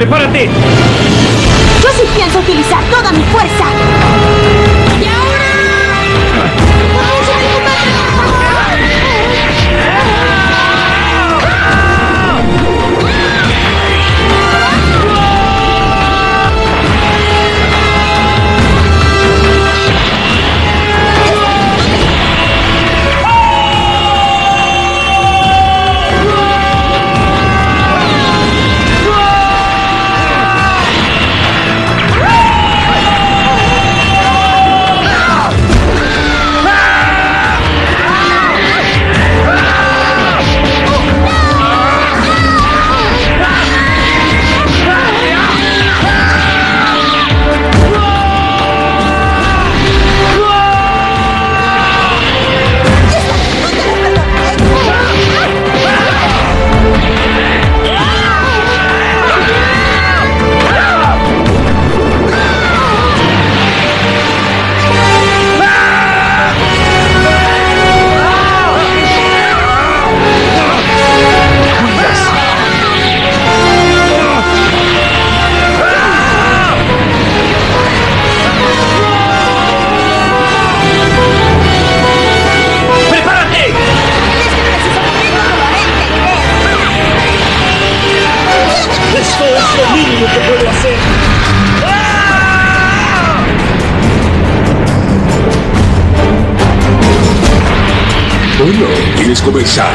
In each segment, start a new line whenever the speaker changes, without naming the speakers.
¡Prepárate!
Yo sí pienso utilizar toda mi fuerza. ¡Y ahora!
Bueno, ¿quieres comenzar?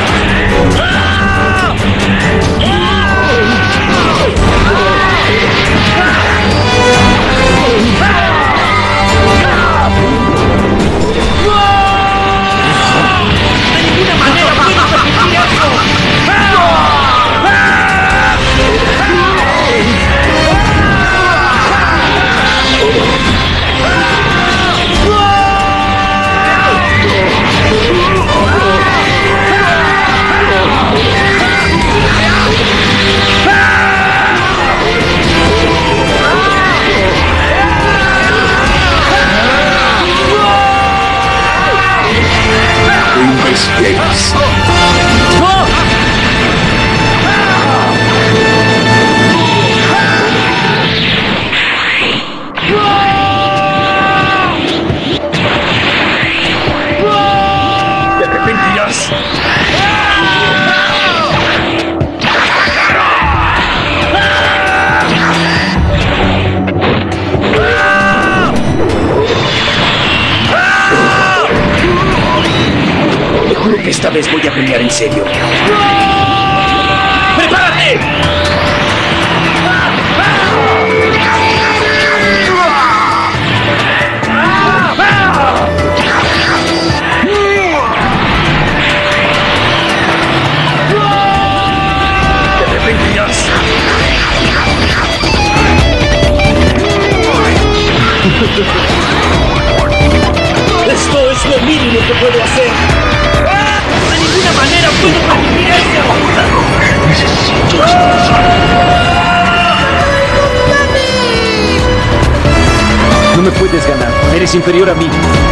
Games.
¡Te arrepentirás! Te juro que esta vez voy a pelear en serio. ¡Prepárate! ¡Te arrepentirás! ¡Esto es lo mínimo que puedo hacer! ¡De ninguna manera puedo permitir eso! ¡Necesito
No me puedes ganar. Eres inferior a mí.